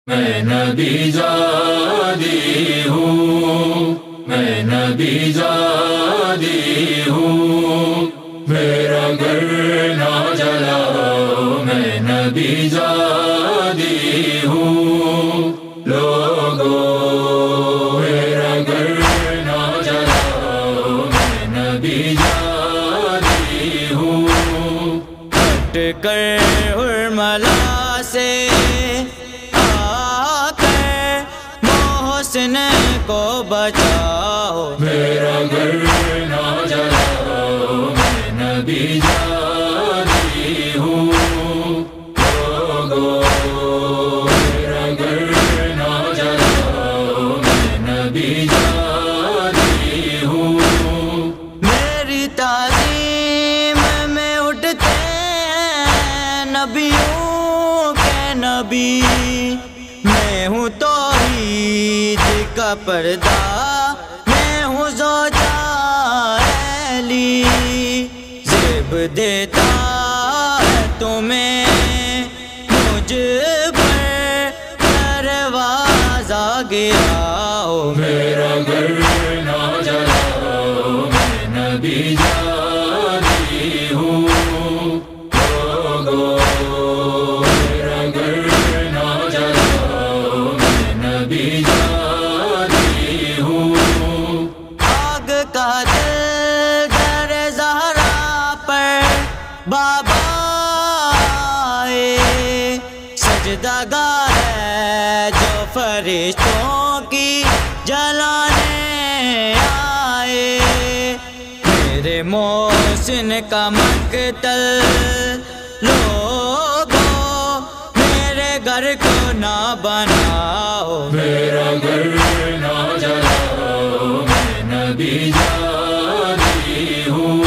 میں نبی زادی ہوں، میں نبی زادی ہوں، میرا گھر نہ جلاؤ، میں نبی زادی ہوں، لوگو میرا گھر نہ جلاؤ، میں نبی زادی ہوں۔ ہٹ کر حرملا سے آ کر محسن کو بچاؤ، میرا گھر نہ جلاؤ، میں نبی زادی ہوں، لوگو میرا گھر نہ جلاؤ، میں نبی زادی ہوں۔ میری تعظیم میں اٹھتے ہیں نبیوں کے نبی، میں ہوں توحید کا پردہ، میں ہوں زوجہ علی، زیب دیتا ہے تمہیں مجھ پر دروازہ گراؤ، میرا گھر نہ جلاؤ، میں نبی زادی ہوں، لوگو میرا گھر نہ جلاؤ، میں نبی زادی ہوں۔ آگ کا دل در زہرا پر بابا آئے، سجدہ گاہ ہے جو فرشتوں کی جلانے آئے، میرے محسن کا مقتل لوگو میرے گھر کو نہ بناؤ، میرا گھر نہ جلاؤ، میں نبی زادی ہوں،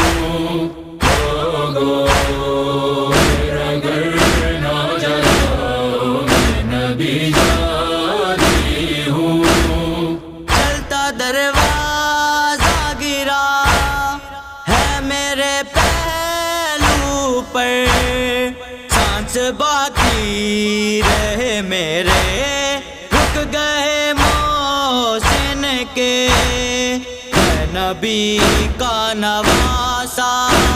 لوگو میرا گھر نہ جلاؤ، میں نبی زادی ہوں۔ چلتا دروازہ گرا ہے میرے پہلو پر، سانس باقی رہے میرے رک گئے محسن کے، ہے نبی کا نواسا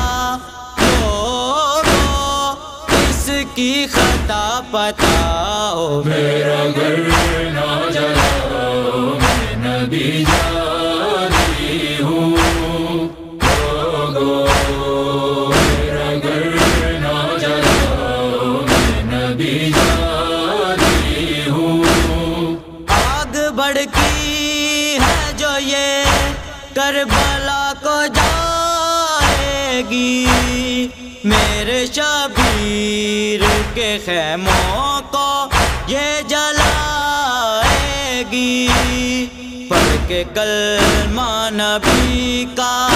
لوگو اس کی خطا بتاؤ، میرا گھر نہ جلاؤ، میں نبی زادی ہوں، لوگو میرا گھر نہ جلاؤ، میں نبی زادی ہوں۔ آگ بھڑکی ہے جو یہ کربلا کو جائے گی، میرے شبیر کے خیموں کو یہ جلائے گی، پڑھ کے کلمہ نبی کا